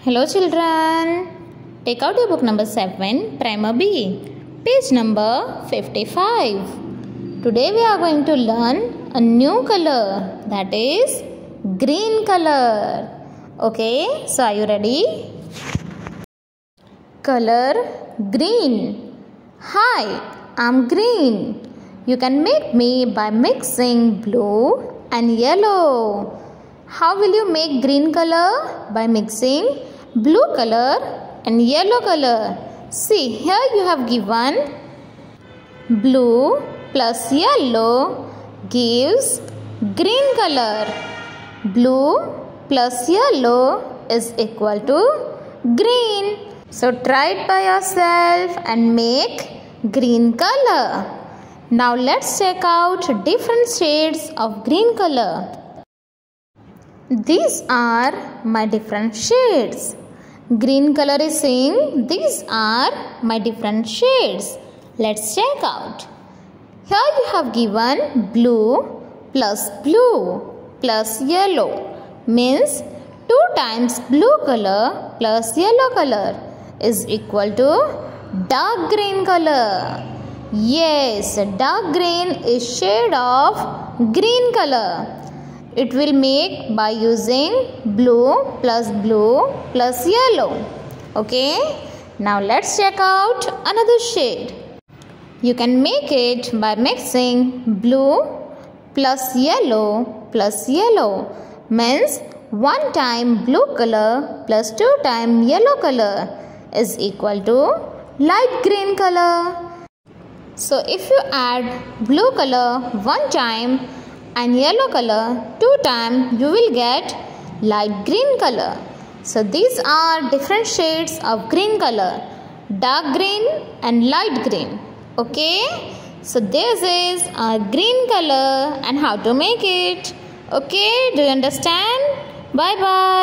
Hello children, take out your book number 7, Primer B, page number 55. Today we are going to learn a new color, that is green color. Okay, so are you ready? Color green. Hi, I'm green. You can make me by mixing blue and yellow. How will you make green color? By mixing blue color and yellow color. See, here you have given blue plus yellow gives green color. Blue plus yellow is equal to green. So try it by yourself and make green color. Now let's check out different shades of green color. These are my different shades. Green color is saying these are my different shades. Let's check out. Here you have given blue plus yellow means 2 times blue color plus yellow color is equal to dark green color. Yes, dark green is shade of green color. It will make by using blue plus yellow. Okay. Now let's check out another shade. You can make it by mixing blue plus yellow means 1 time blue color plus 2 time yellow color is equal to light green color. So if you add blue color 1 time and yellow color 2 times, you will get light green color. So these are different shades of green color, dark green and light green. Okay, so this is a green color and how to make it. Okay, do you understand? Bye bye.